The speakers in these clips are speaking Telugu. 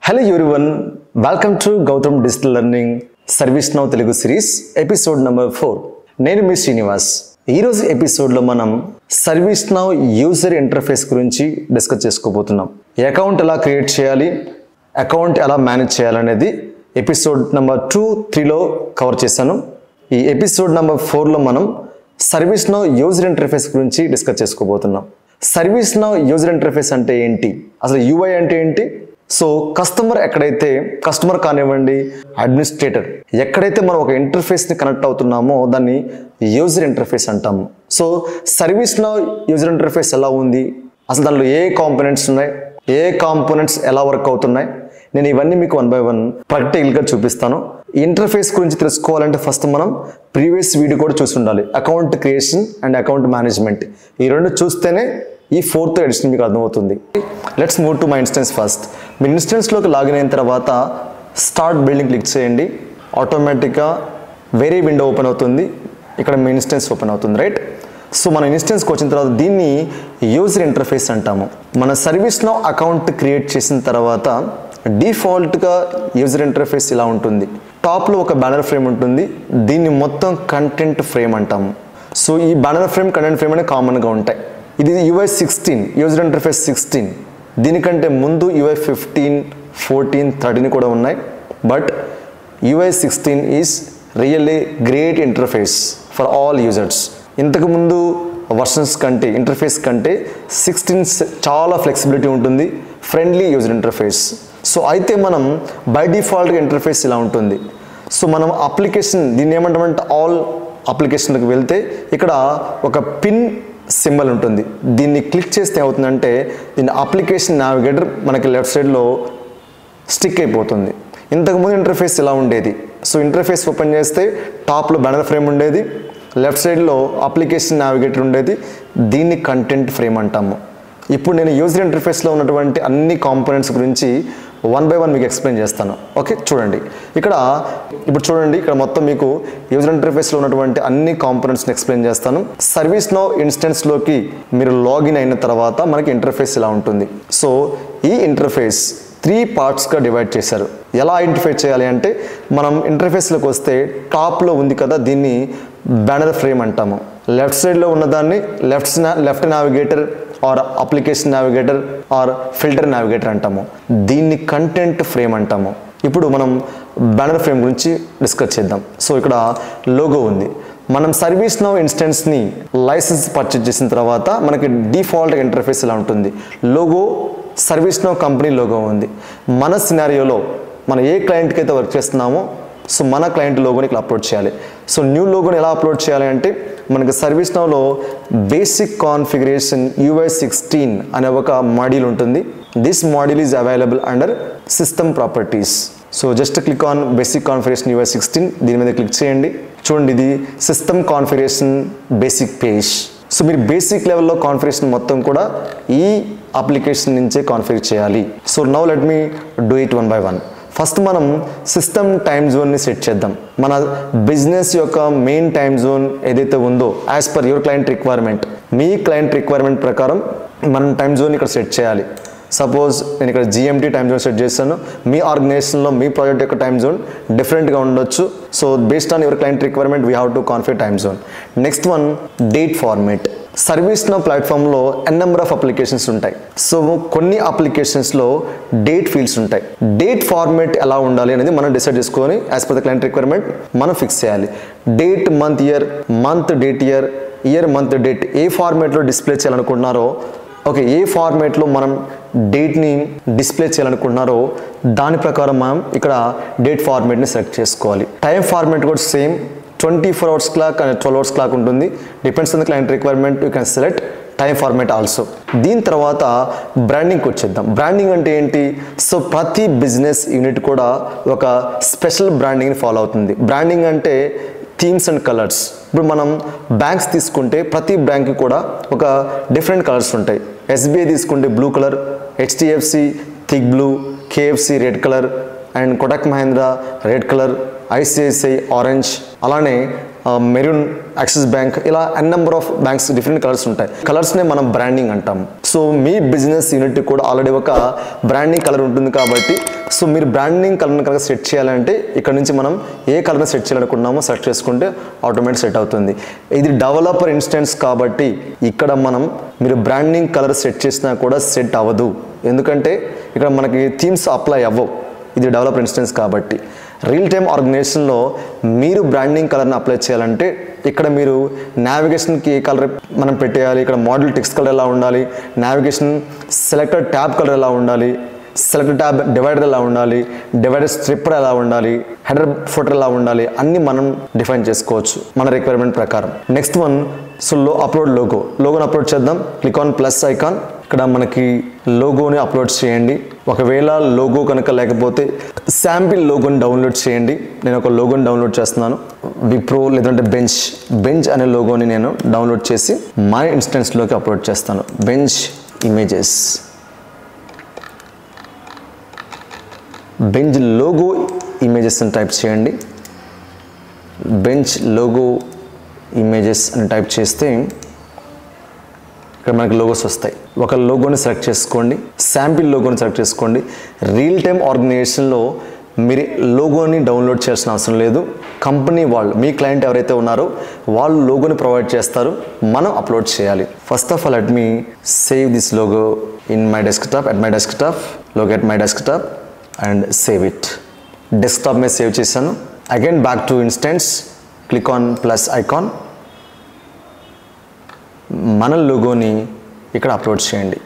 Hello everyone, welcome to Gautam Digital Learning ServiceNow Telugu series episode number 4. నేను మీ శ్రీనివాస్. ఈ రోజు ఎపిసోడ్ లో మనం ServiceNow యూజర్ ఇంటర్ఫేస్ గురించి డిస్కస్ చేసుకోబోతున్నాం. అకౌంట్ ఎలా క్రియేట్ చేయాలి, అకౌంట్ ఎలా మేనేజ్ చేయాలనేది ఎపిసోడ్ నెంబర్ 2, 3లో కవర్ చేశాను. ఈ ఎపిసోడ్ నెంబర్ 4లో మనం ServiceNow యూజర్ ఇంటర్ఫేస్ గురించి డిస్కస్ చేసుకోబోతున్నాం. ServiceNow యూజర్ ఇంటర్ఫేస్ అంటే ఏంటి, అసలు UI అంటే ఏంటి, సో కస్టమర్ కానివ్వండి, అడ్మినిస్ట్రేటర్ ఎక్కడైతే మనం ఒక ఇంటర్ఫేస్ని కనెక్ట్ అవుతున్నామో దాన్ని యూజర్ ఇంటర్ఫేస్ అంటాము. సో ServiceNow యూజర్ ఇంటర్ఫేస్ ఎలా ఉంది, అసలు దానిలో ఏ కాంపోనెంట్స్ ఉన్నాయి, ఏ కాంపోనెంట్స్ ఎలా వర్క్ అవుతున్నాయి, నేను ఇవన్నీ మీకు 1 by 1 ప్రాక్టికల్గా చూపిస్తాను. ఈ ఇంటర్ఫేస్ గురించి తెలుసుకోవాలంటే ఫస్ట్ మనం ప్రీవియస్ వీడియో కూడా చూసి ఉండాలి. Account creation and account management, ఈ రెండు చూస్తేనే ఈ 4th ఎడిషన్ మీకు అర్థమవుతుంది. Let's move to my instance. First మీ ఇన్స్టెన్స్లోకి లాగిన్ అయిన తర్వాత స్టార్ట్ బిల్డింగ్ క్లిక్ చేయండి. ఆటోమేటిక్గా వేరే విండో ఓపెన్ అవుతుంది. ఇక్కడ మీ ఇన్స్టెన్స్ ఓపెన్ అవుతుంది, రైట్? సో మన ఇన్స్టెన్స్కి వచ్చిన తర్వాత దీన్ని యూజర్ ఇంటర్ఫేస్ అంటాము. మన ServiceNow అకౌంట్ క్రియేట్ చేసిన తర్వాత డిఫాల్ట్గా యూజర్ ఇంటర్ఫేస్ ఇలా ఉంటుంది. టాప్లో ఒక బ్యానర్ ఫ్రేమ్ ఉంటుంది, దీన్ని మొత్తం కంటెంట్ ఫ్రేమ్ అంటాము. సో ఈ బ్యానర్ ఫ్రేమ్, కంటెంట్ ఫ్రేమ్ అనేది కామన్గా ఉంటాయి. ఇది UI 16, యూజర్ ఇంటర్ఫేస్ 16. దీనికంటే ముందు UI 15, 14, 13 కూడా ఉన్నాయి. But UI 16 is really great interface for all users. ఇంతకుముందు వర్షన్స్ కంటే, ఇంటర్ఫేస్ కంటే 16 చాలా ఫ్లెక్సిబిలిటీ ఉంటుంది, ఫ్రెండ్లీ యూజర్ ఇంటర్ఫేస్. సో అయితే మనం బై డిఫాల్ట్గా ఇంటర్ఫేస్ ఇలా ఉంటుంది. సో మనం అప్లికేషన్, దీన్ని ఏమంటామంటే ఆల్ అప్లికేషన్లకు వెళ్తే ఇక్కడ ఒక పిన్ సింబల్ ఉంటుంది. దీన్ని క్లిక్ చేస్తే ఏమవుతుందంటే దీని అప్లికేషన్ నావిగేటర్ మనకి లెఫ్ట్ సైడ్లో స్టిక్ అయిపోతుంది. ఇంతకుముందు ఇంటర్ఫేస్ ఇలా ఉండేది. సో ఇంటర్ఫేస్ ఓపెన్ చేస్తే టాప్లో బ్యానర్ ఫ్రేమ్ ఉండేది, లెఫ్ట్ సైడ్లో అప్లికేషన్ నావిగేటర్ ఉండేది, దీన్ని కంటెంట్ ఫ్రేమ్ అంటాము. ఇప్పుడు నేను యూజర్ ఇంటర్ఫేస్లో ఉన్నటువంటి అన్ని కాంపోనెంట్స్ గురించి 1 by 1 మీకు ఎక్స్ప్లెయిన్ చేస్తాను. ఓకే, చూడండి. ఇప్పుడు చూడండి, ఇక్కడ మొత్తం మీకు యూజర్ ఇంటర్ఫేస్లో ఉన్నటువంటి అన్ని కాంపోనెంట్స్ని ఎక్స్ప్లెయిన్ చేస్తాను. ServiceNow ఇన్స్టెన్స్లోకి మీరు లాగిన్ అయిన తర్వాత మనకి ఇంటర్ఫేస్ ఇలా ఉంటుంది. సో ఈ ఇంటర్ఫేస్ 3 పార్ట్స్గా డివైడ్ చేశారు. ఎలా ఐడెంటిఫై చేయాలి అంటే, మనం ఇంటర్ఫేస్లోకి వస్తే టాప్లో ఉంది కదా, దీన్ని బ్యానర్ ఫ్రేమ్ అంటాము. లెఫ్ట్ సైడ్లో ఉన్నదాన్ని left navigator or application navigator or filter navigator అంటాము. దీన్ని కంటెంట్ ఫ్రేమ్ అంటాము. ఇప్పుడు మనం బ్యానర్ ఫ్రేమ్ గురించి డిస్కస్ చేద్దాం. సో ఇక్కడ లోగో ఉంది. మనం ServiceNow ఇన్స్టెన్స్ని లైసెన్స్ పర్చేజ్ చేసిన తర్వాత మనకి డిఫాల్ట్ ఇంటర్ఫేస్ ఇలా ఉంటుంది. లోగో ServiceNow కంపెనీ లోగో ఉంది. మన సినారియోలో మనం ఏ క్లయింట్కి అయితే వర్క్ చేస్తున్నామో, సో మన క్లయింట్ లోగోని ఇక్కడ అప్లోడ్ చేయాలి. సో న్యూ లోగోని ఎలా అప్లోడ్ చేయాలి అంటే, మనకి ServiceNowలో బేసిక్ కాన్ఫిగరేషన్ UI 16 అనే ఒక మాడ్యూల్ ఉంటుంది. This module is available under system properties. So just click on basic configuration UI 16, దీని మీద క్లిక్ చేయండి. చూడండి, ఇది system configuration basic page. So మీరు బేసిక్ లెవెల్లో కాన్ఫిగరేషన్ మొత్తం కూడా ఈ అప్లికేషన్ నుంచే కాన్ఫిగర్ చేయాలి. So now let me do it 1 by 1. First మనం సిస్టమ్ టైమ్ జోన్ని సెట్ చేద్దాం. మన బిజినెస్ యొక్క మెయిన్ టైమ్ జోన్ ఏదైతే ఉందో, as per your client requirement, me client requirement ప్రకారం మనం టైమ్ జోన్ ఇక్కడ సెట్ చేయాలి. సపోజ్ నేను ఇక్కడ GMT టైమ్ జోన్ సెట్ చేస్తాను. మీ ఆర్గనైజేషన్లో మీ ప్రాజెక్ట్ యొక్క టైమ్ జోన్ డిఫరెంట్గా ఉండొచ్చు. So based on your client requirement we have to configure time zone. Next one, date format. ServiceNow ప్లాట్ఫామ్లో నెంబర్ ఆఫ్ అప్లికేషన్స్ ఉంటాయి. సో కొన్ని అప్లికేషన్స్లో డేట్ ఫీల్డ్స్ ఉంటాయి. డేట్ ఫార్మేట్ ఎలా ఉండాలి అనేది మనం డిసైడ్ చేసుకొని as per the client requirement మనం ఫిక్స్ చేయాలి. Date month year, month date year, year month date ఏ ఫార్మేట్లో డిస్ప్లే చేయాలనుకుంటున్నారో, ఓకే, ఏ ఫార్మేట్లో మనం డేట్ని డిస్ప్లే చేయాలనుకుంటున్నారో దాని ప్రకారం మనం ఇక్కడ డేట్ ఫార్మేట్ని సెలెక్ట్ చేసుకోవాలి. టైం ఫార్మేట్ కూడా same, 24 hours clock and 12 hours clock ఉంటుంది. Depends on the client requirement, you can select time format also. దీని తర్వాత బ్రాండింగ్కి వచ్చేద్దాం. బ్రాండింగ్ అంటే ఏంటి? సో ప్రతి బిజినెస్ యూనిట్ కూడా ఒక స్పెషల్ బ్రాండింగ్ని ఫాలో అవుతుంది. బ్రాండింగ్ అంటే థీమ్స్ అండ్ కలర్స్. ఇప్పుడు మనం బ్యాంక్స్ తీసుకుంటే ప్రతి బ్యాంక్కి కూడా ఒక డిఫరెంట్ కలర్స్ ఉంటాయి. SBI తీసుకుంటే blue colour, HDFC thick blue, KFC red colour, and Kotak Mahindra red colour, ICICI, orange, అలానే మెరూన్, యాక్సిస్ బ్యాంక్, ఇలా N number of banks different colours ఉంటాయి. కలర్స్నే మనం బ్రాండింగ్ అంటాం. సో మీ బిజినెస్ యూనిట్ కూడా ఆల్రెడీ ఒక బ్రాండింగ్ కలర్ ఉంటుంది కాబట్టి సో మీరు బ్రాండింగ్ కలర్ని కనుక సెట్ చేయాలంటే ఇక్కడ నుంచి మనం ఏ కలర్ని సెట్ చేయాలనుకున్నామో సెట్ చేసుకుంటే ఆటోమేటిక్ సెట్ అవుతుంది. ఇది డెవలపర్ ఇన్స్టెన్స్ కాబట్టి ఇక్కడ మనం మీరు బ్రాండింగ్ కలర్ సెట్ చేసినా కూడా సెట్ అవ్వదు. ఎందుకంటే ఇక్కడ మనకి థీమ్స్ అప్లై అవ్వవు. ఇది డెవలపర్ ఇన్స్టెన్స్ కాబట్టి. రియల్ టైమ్ ఆర్గనైజేషన్లో మీరు బ్రాండింగ్ కలర్ని అప్లై చేయాలంటే ఇక్కడ మీరు నావిగేషన్కి ఏ కలర్ మనం పెట్టేయాలి, ఇక్కడ మోడల్ టెక్స్ట్ కలర్ ఎలా ఉండాలి, నావిగేషన్ సెలెక్టెడ్ ట్యాబ్ కలర్ ఎలా ఉండాలి, సెలెక్టెడ్ ట్యాబ్ డివైడర్ ఎలా ఉండాలి, డివైడర్ స్ట్రిప్పర్ ఎలా ఉండాలి, హెడర్ ఫుటర్ ఎలా ఉండాలి, అన్ని మనం డిఫైన్ చేసుకోవచ్చు మన రిక్వైర్మెంట్ ప్రకారం. నెక్స్ట్ వన్, సో అప్లోడ్ లోగోని అప్లోడ్ చేద్దాం. Click on plus icon. ఇక్కడ మనకి లోగోని అప్లోడ్ చేయండి. ఒకవేళ లోగో కనుక లేకపోతే శాంపిల్ లోగోని డౌన్లోడ్ చేయండి. నేను ఒక లోగోని డౌన్లోడ్ చేస్తున్నాను. విప్రో లేదంటే బెంచ్ అనే లోగోని నేను డౌన్లోడ్ చేసి మై ఇన్స్టెన్స్లోకి అప్లోడ్ చేస్తాను. Bench images, bench logo images అని టైప్ చేయండి. బెంచ్ లోగో ఇమేజెస్ అని టైప్ చేస్తే ఇక్కడ మనకి లోగోస్ వస్తాయి. ఒక లోగోని సెలెక్ట్ చేసుకోండి, శాంపిల్ లోగోని సెలెక్ట్ చేసుకోండి. రియల్ టైమ్ ఆర్గనైజేషన్లో మీరు లోగోని డౌన్లోడ్ చేయాల్సిన అవసరం లేదు. కంపెనీ వాళ్ళు, మీ క్లయింట్ ఎవరైతే ఉన్నారో వాళ్ళు లోగోని ప్రొవైడ్ చేస్తారు, మనం అప్లోడ్ చేయాలి. First of all let me save this logo in my desktop, at my desktop, logo at my desktop and save it. Desktop మీద సేవ్ చేశాను. Again back to instance, click on plus icon. మన లోగోని ఇక్కడ అప్లోడ్ చేయండి.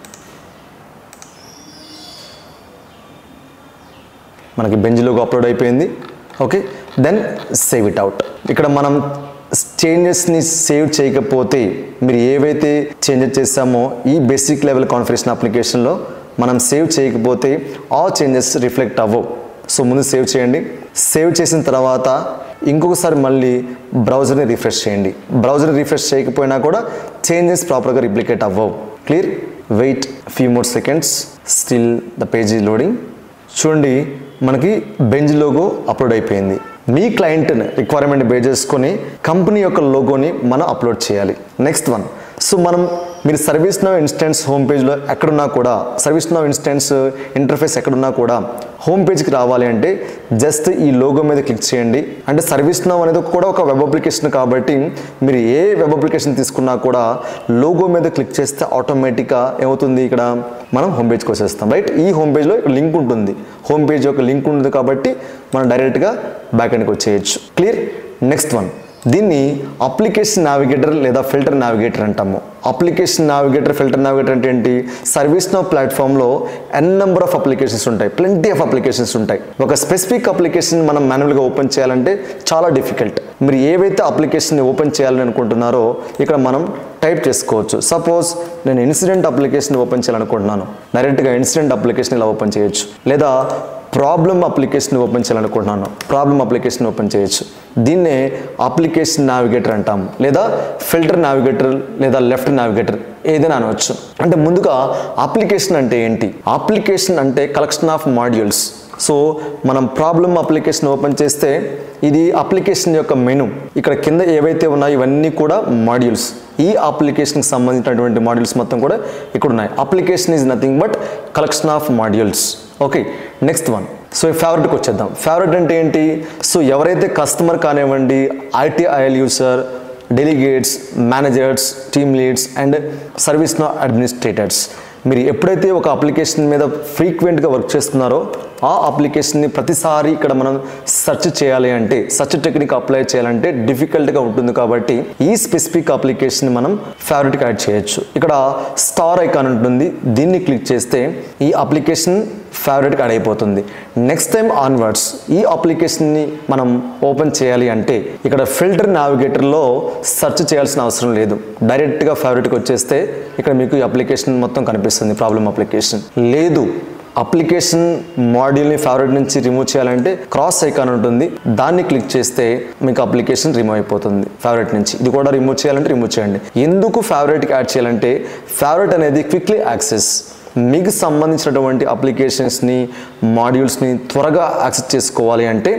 మనకి బెంచ్ లోగో అప్లోడ్ అయిపోయింది. Okay, then save it out. ఇక్కడ మనం చేంజెస్ని సేవ్ చేయకపోతే మీరు ఏవైతే చేంజెస్ చేసామో ఈ బేసిక్ లెవెల్ కాన్ఫిగరేషన్ అప్లికేషన్లో మనం సేవ్ చేయకపోతే ఆ చేంజెస్ రిఫ్లెక్ట్ అవ్వవు. సో ముందు సేవ్ చేయండి. సేవ్ చేసిన తర్వాత ఇంకొకసారి మళ్ళీ బ్రౌజర్ని రిఫ్రెష్ చేయండి. బ్రౌజర్ని రిఫ్రెష్ చేయకపోయినా కూడా చేంజెస్ ప్రాపర్గా రిప్లికేట్ అవ్వవు. Clear? Wait few more seconds, still the page is loading. చూడండి, మనకి బెంచ్ లోగో అప్లోడ్ అయిపోయింది. మీ క్లయింట్ రిక్వైర్మెంట్ బేస్ చేసుకొని కంపెనీ యొక్క లోగోని మనం అప్లోడ్ చేయాలి. నెక్స్ట్ వన్, సో మీరు సర్వీస్ నౌ ఇన్స్టెన్స్ హోమ్ పేజ్లో ఎక్కడున్నా కూడా, సర్వీస్ నౌ ఇన్స్టెన్స్ ఇంటర్ఫేస్ ఎక్కడున్నా కూడా హోమ్ పేజ్కి రావాలి అంటే జస్ట్ ఈ లోగో మీద క్లిక్ చేయండి. అంటే సర్వీస్ నౌ అనేది కూడా ఒక వెబ్ అప్లికేషన్ కాబట్టి మీరు ఏ వెబ్ అప్లికేషన్ తీసుకున్నా కూడా లోగో మీద క్లిక్ చేస్తే ఆటోమేటిక్గా ఏమవుతుంది, ఇక్కడ మనం హోమ్ పేజ్కి వచ్చేస్తాం. రైట్? ఈ హోమ్ పేజ్లో లింక్ ఉంటుంది, హోమ్ పేజ్ యొక్క లింక్ ఉంటుంది కాబట్టి మనం డైరెక్ట్గా బ్యాక్ ఎండ్కి వచ్చేయచ్చు. క్లియర్? నెక్స్ట్ వన్, దీన్ని అప్లికేషన్ నావిగేటర్ లేదా ఫిల్టర్ నావిగేటర్ అంటాము. అప్లికేషన్ నావిగేటర్, ఫిల్టర్ నావిగేటర్ అంటే ఏంటి? సర్వీస్ నౌ ప్లాట్ఫామ్లో ఎన్ నెంబర్ ఆఫ్ అప్లికేషన్స్ ఉంటాయి, ప్లెంటీ ఆఫ్ అప్లికేషన్స్ ఉంటాయి. ఒక స్పెసిఫిక్ అప్లికేషన్ మనం మాన్యువల్గా ఓపెన్ చేయాలంటే చాలా డిఫికల్ట్. మీరు ఏవైతే అప్లికేషన్ని ఓపెన్ చేయాలని అనుకుంటున్నారో ఇక్కడ మనం టైప్ చేసుకోవచ్చు. సపోజ్ నేను ఇన్సిడెంట్ అప్లికేషన్ ఓపెన్ చేయాలనుకుంటున్నాను, డైరెక్ట్గా ఇన్సిడెంట్ అప్లికేషన్ ఇలా ఓపెన్ చేయొచ్చు. లేదా ప్రాబ్లమ్ అప్లికేషన్ ఓపెన్ చేయాలనుకుంటున్నాను, ప్రాబ్లమ్ అప్లికేషన్ ఓపెన్ చేయొచ్చు. దీన్నే అప్లికేషన్ నావిగేటర్ అంటాము, లేదా ఫిల్టర్ నావిగేటర్ లేదా లెఫ్ట్ నావిగేటర్ ఏదైనా అనవచ్చు. అంటే ముందుగా అప్లికేషన్ అంటే ఏంటి? అప్లికేషన్ అంటే కలెక్షన్ ఆఫ్ మాడ్యూల్స్. సో మనం ప్రాబ్లమ్ అప్లికేషన్ ఓపెన్ చేస్తే ఇది అప్లికేషన్ యొక్క మెనూ. ఇక్కడ కింద ఏవైతే ఉన్నాయో ఇవన్నీ కూడా మాడ్యూల్స్. ఈ అప్లికేషన్కి సంబంధించినటువంటి మాడ్యూల్స్ మొత్తం కూడా ఇక్కడ ఉన్నాయి. Application is nothing but collection of modules. Okay, next one, so ఫేవరెట్కి వచ్చేద్దాం. ఫేవరెట్ అంటే ఏంటి? సో ఎవరైతే కస్టమర్ కానివ్వండి, ITIL user, delegates, managers, team leads and ServiceNow administrators, మీరు ఎప్పుడైతే ఒక అప్లికేషన్ మీద ఫ్రీక్వెంట్గా వర్క్ చేస్తున్నారో ఆ అప్లికేషన్ని ప్రతిసారి ఇక్కడ మనం సెర్చ్ చేయాలి అంటే, సెర్చ్ టెక్నిక్ అప్లై చేయాలంటే డిఫికల్ట్గా ఉంటుంది కాబట్టి ఈ స్పెసిఫిక్ అప్లికేషన్ మనం ఫేవరెట్కి యాడ్ చేయొచ్చు. ఇక్కడ స్టార్ ఐకాన్ ఉంటుంది, దీన్ని క్లిక్ చేస్తే ఈ అప్లికేషన్ ఫేవరెట్కి యాడ్ అయిపోతుంది. నెక్స్ట్ టైం ఆన్వర్డ్స్ ఈ అప్లికేషన్ని మనం ఓపెన్ చేయాలి అంటే ఇక్కడ ఫిల్టర్ నావిగేటర్లో సెర్చ్ చేయాల్సిన అవసరం లేదు, డైరెక్ట్గా ఫేవరెట్కి వచ్చేస్తే ఇక్కడ మీకు ఈ అప్లికేషన్ మొత్తం కనిపిస్తుంది. ప్రాబ్లమ్ అప్లికేషన్ లేదు, అప్లికేషన్ మాడ్యూల్ని ఫేవరెట్ నుంచి రిమూవ్ చేయాలంటే క్రాస్ ఐకాన్ ఉంటుంది, దాన్ని క్లిక్ చేస్తే మీకు అప్లికేషన్ రిమూవ్ అయిపోతుంది ఫేవరెట్ నుంచి. ఇది కూడా రిమూవ్ చేయాలంటే రిమూవ్ చేయండి. ఎందుకు ఫేవరెట్కి యాడ్ చేయాలంటే ఫేవరెట్ అనేది క్విక్లీ యాక్సెస్, మీకు సంబంధించినటువంటి అప్లికేషన్స్ని, మాడ్యూల్స్ని త్వరగా యాక్సెస్ చేసుకోవాలి అంటే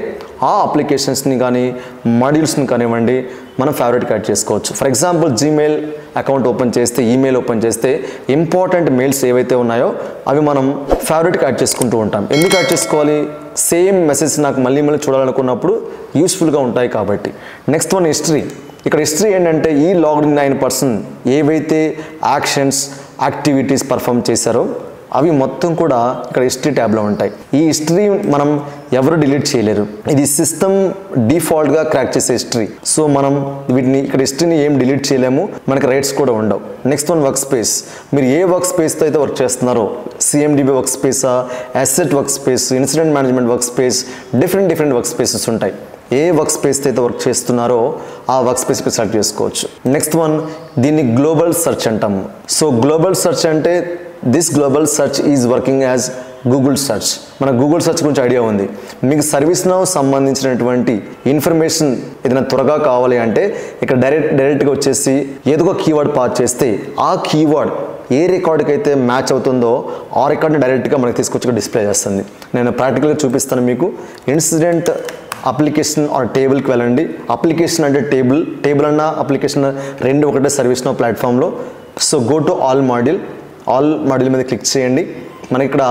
ఆ అప్లికేషన్స్ని కానీ మాడ్యూల్స్ని కానివ్వండి మనం ఫేవరెట్కి యాడ్ చేసుకోవచ్చు. For example Gmail account open చేస్తే, ఈమెయిల్ ఓపెన్ చేస్తే ఇంపార్టెంట్ మెయిల్స్ ఏవైతే ఉన్నాయో అవి మనం ఫేవరెట్కి యాడ్ చేసుకుంటూ ఉంటాం. ఎందుకు యాడ్ చేసుకోవాలి? సేమ్ మెసేజ్ నాకు మళ్ళీ చూడాలనుకున్నప్పుడు యూస్ఫుల్గా ఉంటాయి కాబట్టి. Next one history. ఇక్కడ హిస్టరీ ఏంటంటే ఈ లాగిన్ అయిన పర్సన్ ఏవైతే యాక్షన్స్ యాక్టివిటీస్ పర్ఫామ్ చేశారో అవి మొత్తం కూడా ఇక్కడ హిస్టరీ ట్యాబ్లో ఉంటాయి. ఈ హిస్టరీ మనం ఎవరు డిలీట్ చేయలేరు. ఇది సిస్టమ్ డిఫాల్ట్గా క్రాక్ చేసే హిస్టరీ. సో మనం వీటిని ఇక్కడ హిస్టరీని ఏం డిలీట్ చేయలేము, మనకి రైట్స్ కూడా ఉండవు. Next one workspace. మీరు ఏ వర్క్ స్పేస్తో అయితే వర్క్ చేస్తున్నారో, సిఎండిబి వర్క్ స్పేసా, asset workspace, incident management workspace, different workspaces ఉంటాయి. ఏ వర్క్ స్పేస్తో అయితే వర్క్ చేస్తున్నారో ఆ వర్క్ స్పేస్కి సెలెక్ట్ చేసుకోవచ్చు. నెక్స్ట్ వన్, దీన్ని గ్లోబల్ సెర్చ్ అంటాము. సో గ్లోబల్ సెర్చ్ అంటే this global search is working as Google search. మన గూగుల్ సెర్చ్ గురించి ఐడియా ఉంది. మీకు ServiceNow సంబంధించినటువంటి ఇన్ఫర్మేషన్ ఏదైనా త్వరగా కావాలి అంటే ఇక్కడ డైరెక్ట్గా వచ్చేసి ఏదో ఒక కీవర్డ్ పాస్ చేస్తే ఆ కీవర్డ్ ఏ రికార్డ్కి అయితే మ్యాచ్ అవుతుందో ఆ రికార్డ్ని డైరెక్ట్గా మనకి తీసుకొచ్చి డిస్ప్లే చేస్తుంది. నేను ప్రాక్టికల్గా చూపిస్తాను మీకు. ఇన్సిడెంట్ అప్లికేషన్ ఆర్ టేబుల్కి వెళ్ళండి. అప్లికేషన్ అంటే టేబుల్ అన్న అప్లికేషన్ రెండు ఒకటే ServiceNow ప్లాట్ఫామ్లో. So go to all module మీద క్లిక్ చేయండి. మనకి ఇక్కడ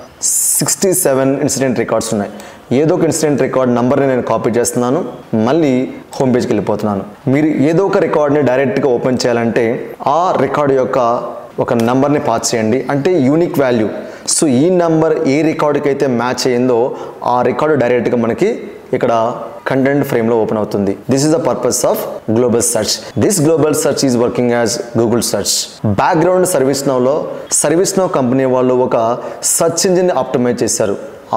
67 ఇన్సిడెంట్ రికార్డ్స్ ఉన్నాయి. ఏదో ఒక ఇన్సిడెంట్ రికార్డ్ నెంబర్ని నేను కాపీ చేస్తున్నాను, మళ్ళీ హోమ్ పేజ్కి వెళ్ళిపోతున్నాను. మీరు ఏదో ఒక రికార్డ్ని డైరెక్ట్గా ఓపెన్ చేయాలంటే ఆ రికార్డ్ యొక్క ఒక నెంబర్ని పాస్ చేయండి, అంటే యూనిక్ వాల్యూ. సో ఈ నెంబర్ ఏ రికార్డుకి అయితే మ్యాచ్ అయ్యిందో ఆ రికార్డు డైరెక్ట్గా మనకి ఇక్కడ కంటెంట్ ఫ్రేమ్లో ఓపెన్ అవుతుంది. This is the purpose of global search. This global search is working as Google search. Background ServiceNow company వాళ్ళు ఒక సెర్చ్ ఇంజిన్ ఆప్టిమైజ్ చేశారు.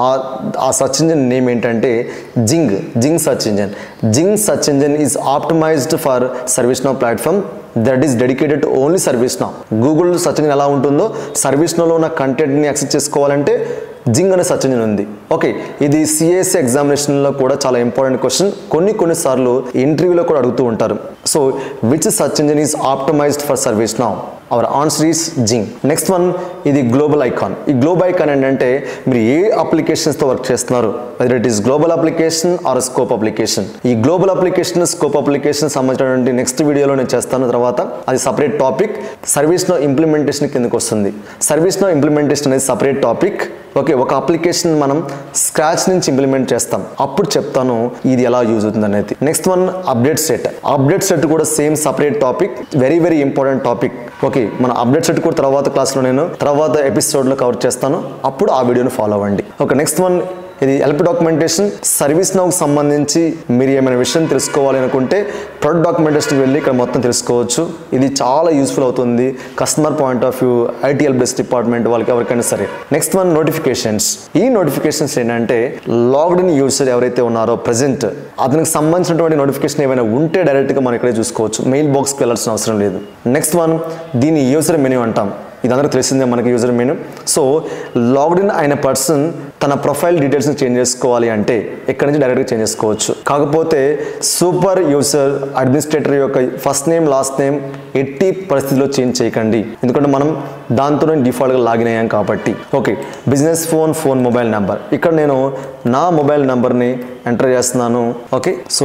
ఆ సెర్చ్ ఇంజిన్ నేమ్ ఏంటంటే Zing search engine. Zing search engine is optimised for ServiceNow platform that is dedicated only ServiceNow. Google search engine ఎలా ఉంటుందో ServiceNowలో ఉన్న కంటెంట్ని యాక్సెస్ చేసుకోవాలంటే జింగ్ అనే సెర్చ్ ఇంజిన్ ఉంది. ఓకే, ఇది CAC ఎగ్జామినేషన్లో కూడా చాలా ఇంపార్టెంట్ క్వశ్చన్. కొన్నిసార్లు ఇంటర్వ్యూలో కూడా అడుగుతూ ఉంటారు. So which search engine is optimised for ServiceNow? Our answer is Zing. Next one, ఇది గ్లోబల్ ఐకాన్. ఈ గ్లోబల్ ఐకాన్ ఏంటంటే మీరు ఏ అప్లికేషన్స్తో వర్క్ చేస్తున్నారు, whether it is global application or scope application. ఈ గ్లోబల్ అప్లికేషన్ స్కోప్ అప్లికేషన్ సంబంధించినటువంటి నెక్స్ట్ వీడియోలో నేను చేస్తాను. తర్వాత అది సపరేట్ టాపిక్. ServiceNow ఇంప్లిమెంటేషన్ కిందకి వస్తుంది. ServiceNow ఇంప్లిమెంటేషన్ అనేది సపరేట్ టాపిక్. ఓకే, ఒక అప్లికేషన్ మనం స్క్రాచ్ నుంచి ఇంప్లిమెంట్ చేస్తాం, అప్పుడు చెప్తాను ఇది ఎలా యూజ్ అవుతుంది అనేది. నెక్స్ట్ వన్, అప్డేట్ సెట్ కూడా same separate topic, very important topic. Okay, మన అప్డేట్ సెట్ కూడా తర్వాత ఎపిసోడ్లో కవర్ చేస్తాను, అప్పుడు ఆ వీడియోని ఫాలో అవ్వండి. ఓకే, నెక్స్ట్ వన్, ఇది హెల్ప్ డాక్యుమెంటేషన్. ServiceNowకి సంబంధించి మీరు ఏమైనా విషయం తెలుసుకోవాలి అనుకుంటే ప్రొడక్ట్ డాక్యుమెంటేషన్కి వెళ్ళి ఇక్కడ మొత్తం తెలుసుకోవచ్చు. ఇది చాలా యూస్ఫుల్ అవుతుంది customer point of view, IT help desk department వాళ్ళకి ఎవరికైనా సరే. Next one, notifications. ఈ నోటిఫికేషన్స్ ఏంటంటే లాగ్డ్ ఇన్ యూజర్ ఎవరైతే ఉన్నారో ప్రెజెంట్ అతనికి సంబంధించినటువంటి నోటిఫికేషన్ ఏమైనా ఉంటే డైరెక్ట్గా మనం ఇక్కడే చూసుకోవచ్చు, మెయిల్ బాక్స్కి వెళ్ళాల్సిన అవసరం లేదు. నెక్స్ట్ వన్, దీన్ని యూజర్ మెనూ అంటాం. ఇదందరూ తెలిసిందే మనకి user menu. So logged in అయిన పర్సన్ తన ప్రొఫైల్ డీటెయిల్స్ని చేంజ్ చేసుకోవాలి అంటే ఇక్కడ నుంచి డైరెక్ట్గా చేంజ్ చేసుకోవచ్చు. కాకపోతే సూపర్ యూజర్ అడ్మినిస్ట్రేటర్ యొక్క ఫస్ట్ నేమ్ లాస్ట్ నేమ్ ఎట్టి పరిస్థితిలో చేంజ్ చేయకండి, ఎందుకంటే మనం దాంతోనే డిఫాల్ట్గా లాగిన్ అయ్యాం కాబట్టి. Okay, business phone mobile number. ఇక్కడ నేను నా మొబైల్ నెంబర్ని ఎంటర్ చేస్తున్నాను. ఓకే, సో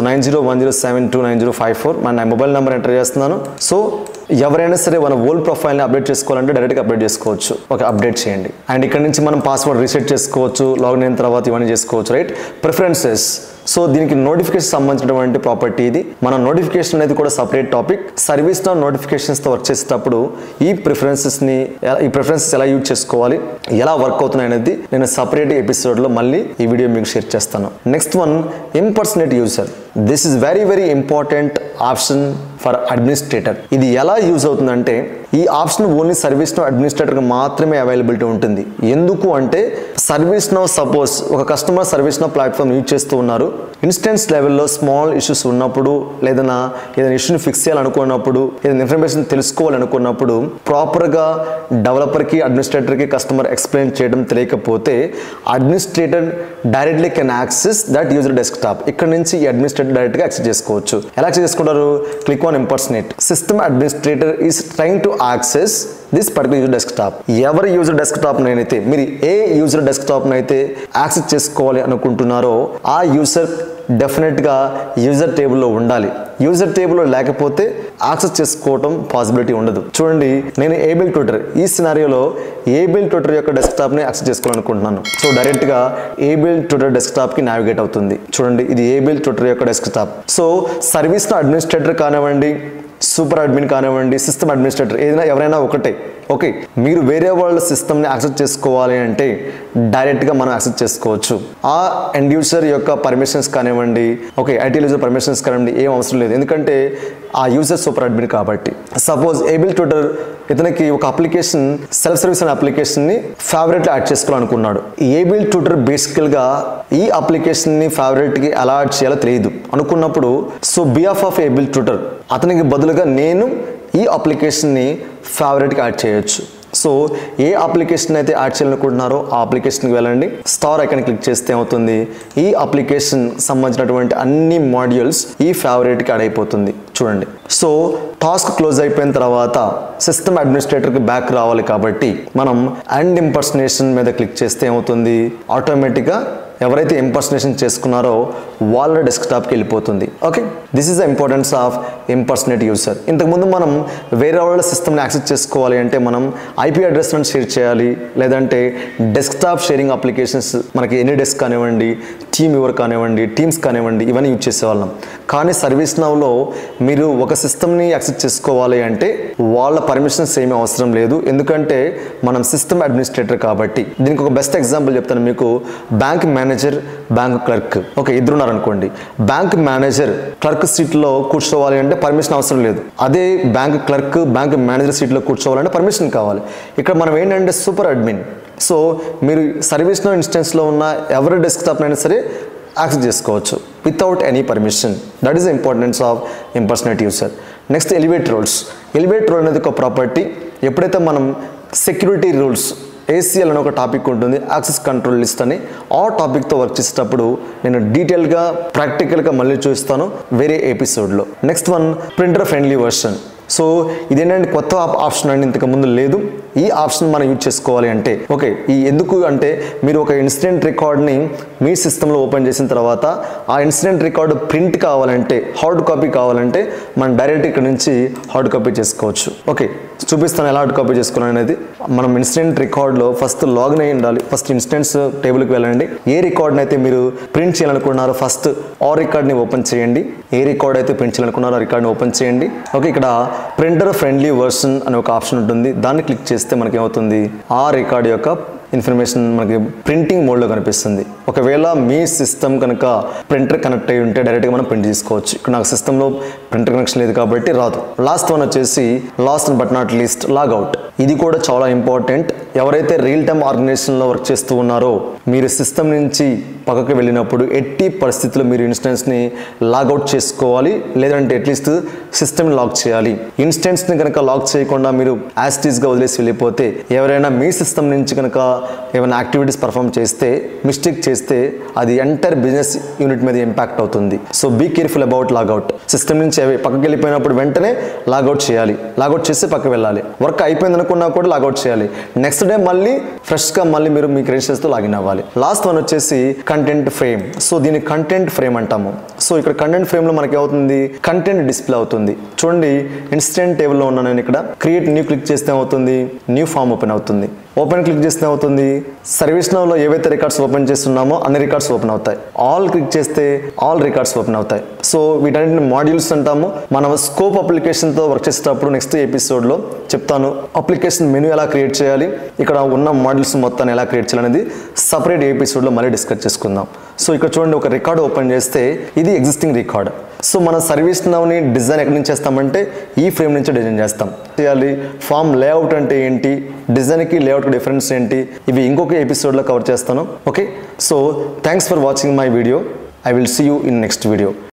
9010729054 నా మొబైల్ నెంబర్ ఎంటర్ చేస్తున్నాను. సో ఎవరైనా సరే మన ఓల్డ్ ప్రొఫైల్ని అప్డేట్ చేసుకోవాలంటే డైరెక్ట్గా అప్డేట్ చేసుకోవచ్చు. ఓకే, అప్డేట్ చేయండి. అండ్ ఇక్కడ నుంచి మనం పాస్వర్డ్ రీసెట్ చేసుకోవచ్చు, లాగిన్ అయిన తర్వాత ఇవన్నీ చేసుకోవచ్చు, రైట్. ప్రిఫరెన్సెస్. సో దీనికి నోటిఫికేషన్ సంబంధించినటువంటి ప్రాపర్టీ ఇది. మన నోటిఫికేషన్ అనేది కూడా సపరేట్ టాపిక్. ServiceNow నోటిఫికేషన్స్తో వర్క్ చేసేటప్పుడు ఈ ప్రిఫరెన్సెస్ ఎలా యూజ్ చేసుకోవాలి, ఎలా వర్క్ అవుతున్నాయి అనేది నేను సపరేట్ ఎపిసోడ్లో మళ్ళీ ఈ వీడియో మీకు షేర్ చేస్తాను. Next one, impersonate user. This is very important option for administrator. ఇది ఎలా యూజ్ అవుతుందంటే ఈ ఆప్షన్ ఓన్లీ ServiceNow అడ్మినిస్ట్రేటర్కి మాత్రమే అవైలబిలిటీ ఉంటుంది. ఎందుకు అంటే ServiceNow సపోజ్ ఒక కస్టమర్ ServiceNow ప్లాట్ఫామ్ యూజ్ చేస్తూ ఉన్నారు, ఇన్స్టెన్స్ లెవెల్లో స్మాల్ ఇష్యూస్ ఉన్నప్పుడు, ఏదైనా ఇష్యూని ఫిక్స్ చేయాలనుకున్నప్పుడు, ఏదైనా ఇన్ఫర్మేషన్ తెలుసుకోవాలనుకున్నప్పుడు ప్రాపర్గా డెవలపర్కి అడ్మినిస్ట్రేటర్కి కస్టమర్ ఎక్స్ప్లెయిన్ చేయడం తెలియకపోతే administrator directly can access that user desktop. ఇక్కడ నుంచి ఈ అడ్మినిస్ట్రేటర్ డైరెక్ట్గా యాక్సెస్ చేసుకోవచ్చు. ఎలా యాక్సెస్ చేసుకుంటారు? Click on impersonate. System administrator is trying to access this particular user desktop. ఎవరి యూజర్ డెస్క్టాప్ నైతే మీరు ఏ యూజర్ డెస్క్టాప్ నైతే యాక్సెస్ చేసుకోవాలి అనుకుంటున్నారో ఆ యూజర్ డెఫినెట్గా యూజర్ టేబుల్లో ఉండాలి. యూజర్ టేబుల్లో లేకపోతే యాక్సెస్ చేసుకోవటం పాసిబిలిటీ ఉండదు. చూడండి, నేను ఏబుల్ ట్యూటర్ ఈ సినారియోలో ఏబుల్ ట్యూటర్ యొక్క డెస్క్టాప్ని యాక్సెస్ చేసుకోవాలనుకుంటున్నాను. సో డైరెక్ట్గా ఏబుల్ ట్యూటర్ డెస్క్టాప్కి నావిగేట్ అవుతుంది. చూడండి, ఇది ఏబుల్ ట్యూటర్ యొక్క డెస్క్టాప్. సో సర్వీస్ అడ్మినిస్ట్రేటర్ కానివ్వండి, సూపర్ అడ్మిన్ కానివ్వండి, సిస్టమ్ అడ్మినిస్ట్రేటర్ ఏదైనా ఎవరైనా ఒకటే. ఓకే, మీరు వేరే వాళ్ళ సిస్టమ్ని యాక్సెస్ చేసుకోవాలి అంటే డైరెక్ట్గా మనం యాక్సెస్ చేసుకోవచ్చు. ఆ ఎండ్ యూజర్ యొక్క పర్మిషన్స్ కానివ్వండి, ఓకే, ఐటీ యూజర్ పర్మిషన్స్ కానివ్వండి, ఏం అవసరం లేదు, ఎందుకంటే ఆ యూజర్ సూపర్ అడ్మిన్ కాబట్టి. సపోజ్ ఏబుల్ ట్యూటర్ ఇతనికి ఒక అప్లికేషన్, సెల్ఫ్ సర్వీస్ అనే అప్లికేషన్ని ఫేవరెట్లో యాడ్ చేసుకోవాలనుకున్నాడు. ఏబుల్ ట్యూటర్ బేసికల్గా ఈ అప్లికేషన్ని ఫేవరెట్కి ఎలా యాడ్ చేయాలో తెలియదు అనుకున్నప్పుడు, so behalf of Abel Tuter అతనికి బదులుగా నేను ఈ అప్లికేషన్ని ఫేవరెట్కి యాడ్ చేయొచ్చు. సో ఏ అప్లికేషన్ అయితే యాడ్ చేయాలనుకుంటున్నారో ఆ అప్లికేషన్కి వెళ్ళండి, స్టార్ ఐకాన్ క్లిక్ చేస్తే అవుతుంది ఈ అప్లికేషన్ సంబంధించినటువంటి అన్ని మాడ్యూల్స్ ఈ ఫేవరెట్కి యాడ్ అయిపోతుంది. చూడండి, సో టాస్క్ క్లోజ్ అయిపోయిన తర్వాత సిస్టమ్ అడ్మినిస్ట్రేటర్కి బ్యాక్ రావాలి కాబట్టి మనం అండ్ ఇంపర్సనేషన్ మీద క్లిక్ చేస్తే ఏమవుతుంది, ఆటోమేటిక్గా ఎవరైతే ఇంపర్సనేషన్ చేసుకున్నారో వాళ్ళ డెస్క్టాప్కి వెళ్ళిపోతుంది. Okay, this is the importance of impersonate user. ఇంతకుముందు మనం వేరే వాళ్ళ సిస్టమ్ని యాక్సెస్ చేసుకోవాలి అంటే మనం ఐపీ అడ్రస్లను షేర్ చేయాలి, లేదంటే డెస్క్టాప్ షేరింగ్ అప్లికేషన్స్ మనకి ఎనీ డెస్క్ కానివ్వండి, టీమ్ వ్యూవర్ కానివ్వండి, టీమ్స్ కానివ్వండి, ఇవన్నీ యూజ్ చేసేవాళ్ళం. కానీ సర్వీస్ నౌలో మీరు ఒక సిస్టమ్ని యాక్సెస్ చేసుకోవాలి అంటే వాళ్ళ పర్మిషన్స్ ఏమీ అవసరం లేదు, ఎందుకంటే మనం సిస్టమ్ అడ్మినిస్ట్రేటర్ కాబట్టి. దీనికి ఒక బెస్ట్ ఎగ్జాంపుల్ చెప్తాను మీకు. Bank manager, bank clerk, okay, ఇద్దరున్నారు అనుకోండి. బ్యాంక్ మేనేజర్ క్లర్క్ సీట్లో కూర్చోవాలి అంటే పర్మిషన్ అవసరం లేదు. అదే బ్యాంక్ క్లర్క్ బ్యాంక్ మేనేజర్ సీట్లో కూర్చోవాలంటే పర్మిషన్ కావాలి. ఇక్కడ మనం ఏంటంటే సూపర్ అడ్మిన్. సో మీరు సర్వీస్ నౌ ఇన్స్టెన్స్లో ఉన్న ఎవరి డెస్క్టాప్ అయినా సరే యాక్సెస్ చేసుకోవచ్చు without any permission. That is the importance of impersonate user. Next elevate roles. Elevate role అనేది ఒక ప్రాపర్టీ. ఎప్పుడైతే మనం సెక్యూరిటీ రూల్స్, ACL అనే ఒక టాపిక్ ఉంటుంది, యాక్సెస్ కంట్రోల్ లిస్ట్ అని, ఆ టాపిక్తో వర్క్ చేసేటప్పుడు నేను డీటెయిల్గా ప్రాక్టికల్గా మళ్ళీ చూస్తాను వేరే ఎపిసోడ్లో. Next one, printer friendly version. So ఇదేంటంటే కొత్త ఆప్షన్ అండి, ఇంతకు ముందు లేదు. ఈ ఆప్షన్ మనం యూజ్ చేసుకోవాలి అంటే, ఓకే, ఈ ఎందుకు అంటే మీరు ఒక ఇన్సిడెంట్ రికార్డ్ని మీ సిస్టంలో ఓపెన్ చేసిన తర్వాత ఆ ఇన్సిడెంట్ రికార్డు ప్రింట్ కావాలంటే, హార్డ్ కాపీ కావాలంటే మనం డైరెక్ట్ ఇక్కడ నుంచి హార్డ్ కాపీ చేసుకోవచ్చు. ఓకే, చూపిస్తాను ఎలా హార్డ్ కాపీ చేసుకోవాలి అనేది. మనం ఇన్సిడెంట్ రికార్డ్లో ఫస్ట్ లాగిన్ అయ్యి ఉండాలి. ఫస్ట్ ఇన్స్టెన్స్ టేబుల్కి వెళ్ళండి. ఏ రికార్డ్ని అయితే మీరు ప్రింట్ చేయాలనుకున్నారో ఫస్ట్ ఆ రికార్డ్ని ఓపెన్ చేయండి. ఏ రికార్డ్ అయితే ప్రింట్ చేయాలనుకున్నారో ఆ రికార్డ్ని ఓపెన్ చేయండి. ఓకే, ఇక్కడ ప్రింటర్ ఫ్రెండ్లీ వర్షన్ అనే ఒక ఆప్షన్ ఉంటుంది, దాన్ని క్లిక్ చేస్తే మనకి ఏమవుతుంది, ఆ రికార్డ్ యొక్క ఇన్ఫర్మేషన్ మనకి ప్రింటింగ్ మోడ్లో కనిపిస్తుంది. ఒకవేళ మీ సిస్టమ్ కనుక ప్రింటర్ కనెక్ట్ అయ్యి ఉంటే డైరెక్ట్గా మనం ప్రింట్ చేసుకోవచ్చు. ఇక్కడ నాకు సిస్టంలో ప్రింటర్ కనెక్షన్ లేదు కాబట్టి రాదు. లాస్ట్ వన్ వచ్చేసి, last but not least, logout. ఇది కూడా చాలా ఇంపార్టెంట్. ఎవరైతే రియల్ టైమ్ ఆర్గనైజేషన్లో వర్క్ చేస్తూ ఉన్నారో మీరు సిస్టమ్ నుంచి పక్కకు వెళ్ళినప్పుడు ఎట్టి పరిస్థితుల్లో మీరు ఇన్స్టెన్స్ని లాగౌట్ చేసుకోవాలి, లేదంటే అట్లీస్ట్ సిస్టమ్ని లాక్ చేయాలి. ఇన్స్టెన్స్ని కనుక లాక్ చేయకుండా మీరు యాస్టీస్గా వదిలేసి వెళ్ళిపోతే ఎవరైనా మీ సిస్టమ్ నుంచి కనుక ఏమైనా యాక్టివిటీస్ పర్ఫామ్ చేస్తే, మిస్టేక్ చేస్తే అది ఎంటైర్ బిజినెస్ యూనిట్ మీద ఇంపాక్ట్ అవుతుంది. So be careful about logout. System నుంచి పక్కకి వెళ్ళిపోయినప్పుడు వెంటనే లాగౌట్ చేయాలి. లాగౌట్ చేసి పక్కకు వెళ్ళాలి. వర్క్ అయిపోయింది అనుకున్నా కూడా లాగౌట్ చేయాలి. నెక్స్ట్ డే మళ్ళీ ఫ్రెష్గా మళ్ళీ మీరు మీ క్రెడెన్షియల్స్తో లాగిన్ అవ్వాలి. లాస్ట్ వన్ వచ్చేసి కంటెంట్ ఫ్రేమ్. సో దీన్ని కంటెంట్ ఫ్రేమ్ అంటాము. సో ఇక్కడ కంటెంట్ ఫ్రేమ్లో మనకి అవుతుంది, కంటెంట్ డిస్ప్లే అవుతుంది. చూడండి, ఇన్స్టెంట్ టేబుల్లో ఉన్నాను నేను. ఇక్కడ క్రియేట్ న్యూ క్లిక్ చేస్తే అవుతుంది, న్యూ ఫామ్ ఓపెన్ అవుతుంది. ఓపెన్ క్లిక్ చేస్తే అవుతుంది, సర్వీస్ నౌలో ఏవైతే రికార్డ్స్ ఓపెన్ చేస్తున్నామో అన్ని రికార్డ్స్ ఓపెన్ అవుతాయి. ఆల్ క్లిక్ చేస్తే ఆల్ రికార్డ్స్ ఓపెన్ అవుతాయి. సో వీటన్నిటిని మాడ్యూల్స్ అంటాము. మనం స్కోప్ అప్లికేషన్తో వర్క్ చేసేటప్పుడు నెక్స్ట్ ఎపిసోడ్లో చెప్తాను అప్లికేషన్ మెనూ ఎలా క్రియేట్ చేయాలి, ఇక్కడ ఉన్న మాడ్యూల్స్ మొత్తాన్ని ఎలా క్రియేట్ చేయాలనేది సపరేట్ ఎపిసోడ్లో మళ్ళీ డిస్కస్ చేసుకుందాం. సో ఇక్కడ చూడండి, ఒక రికార్డ్ ఓపెన్ చేస్తే ఇది ఎగ్జిస్టింగ్ రికార్డ్. సో మన సర్వీస్ నౌని డిజైన్ ఎక్కడి నుంచి చేస్తామంటే ఈ ఫ్రేమ్ నుంచి డిజైన్ చేస్తాం. చేయాలి ఫామ్ లేఅవుట్ అంటే ఏంటి, డిజైన్కి లేఅవుట్కి డిఫరెన్స్ ఏంటి, ఇవి ఇంకొక ఎపిసోడ్లో కవర్ చేస్తాను. Okay, so thanks for watching my video. I will see you in next video.